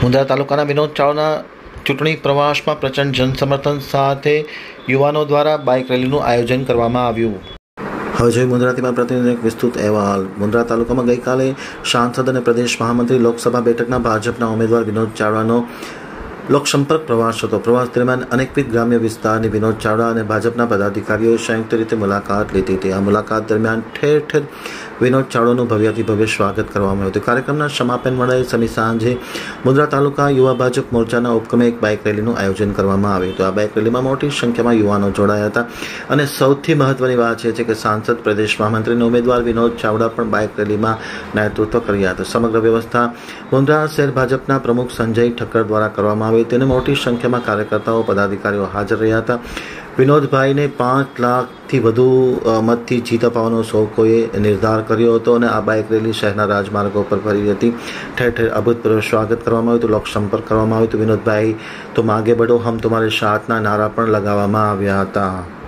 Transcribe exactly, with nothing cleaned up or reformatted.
મુંદ્રા તાલુકાના વિનોદ ચાવડા ચૂંટણી પ્રવાસમાં પ્રચંડ જનસમર્થન સાથે યુવાનો દ્વારા બાઇક રેલીનું આયોજન કરવામાં આવ્યું. હવે જોઈએ મુંદ્રાથી મારા પ્રતિનિધિનો એક વિસ્તૃત અહેવાલ. મુંદ્રા તાલુકામાં ગઈકાલે સાંસદ અને પ્રદેશ મહામંત્રી લોકસભા બેઠકના ભાજપના ઉમેદવાર વિનોદ ચાવડાનો લોકસંપર્ક પ્રવાસ હતો. પ્રવાસ દરમિયાન અનેકવિધ ગ્રામ્ય વિસ્તારની વિનોદ ચાવડા અને ભાજપના પદાધિકારીઓએ સંયુક્ત રીતે મુલાકાત લીધી હતી. આ મુલાકાત દરમિયાન ઠેર ઠેર વિનોદ ચાવડાનું ભવ્યથી ભવ્ય સ્વાગત કરવામાં આવ્યું હતું. કાર્યક્રમના સમાપન વડે શનિ સાંજે મુંદ્રા તાલુકા યુવા ભાજપ મોરચાના ઉપક્રમે એક બાઇક રેલીનું આયોજન કરવામાં આવ્યું હતું. આ બાઇક રેલીમાં મોટી સંખ્યામાં યુવાનો જોડાયા હતા અને સૌથી મહત્વની વાત એ છે કે સાંસદ, પ્રદેશ મહામંત્રીના ઉમેદવાર વિનોદ ચાવડા પણ બાઇક રેલીમાં નેતૃત્વ કર્યા હતા. સમગ્ર વ્યવસ્થા મુંદ્રા શહેર ભાજપના પ્રમુખ સંજય ઠક્કર દ્વારા કરવામાં આવી. તેને મોટી સંખ્યામાં કાર્યકર્તાઓ, પદાધિકારીઓ હાજર રહ્યા હતા. વિનોદભાઈને પાંચ લાખથી વધુ મતથી જીત અપાવવાનો સૌ કોઈએ નિર્ધાર કર્યો હતો અને આ બાઇક રેલી શહેરના રાજમાર્ગો પર ફરી હતી. ઠેર ઠેર અભૂતપૂર્વ સ્વાગત કરવામાં આવ્યું હતું, લોકસંપર્ક કરવામાં આવ્યું હતું. વિનોદભાઈ તો માગે બઢો હમ તમારે સાથના નારા પણ લગાવવામાં આવ્યા હતા.